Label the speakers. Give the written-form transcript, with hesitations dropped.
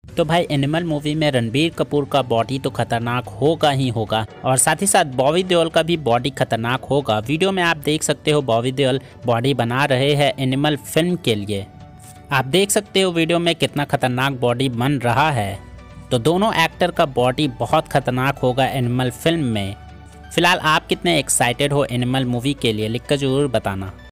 Speaker 1: तो भाई animal movie में रणबीर कपूर का बॉडी तो खतरनाक होगा ही होगा और साथ ही साथ बॉबी देओल का भी बॉडी खतरनाक होगा। वीडियो में आप देख सकते हो बॉबी देओल बॉडी बना रहे हैं एनिमल फिल्म के लिए। आप देख सकते हो वीडियो में कितना खतरनाक बॉडी बन रहा है। तो दोनों एक्टर का बॉडी बहुत खतरनाक होगा एनिमल फिल्म में। फिलहाल आप कितने एक्साइटेड हो एनिमल मूवी के लिए लिखकर ज़रूर बताना।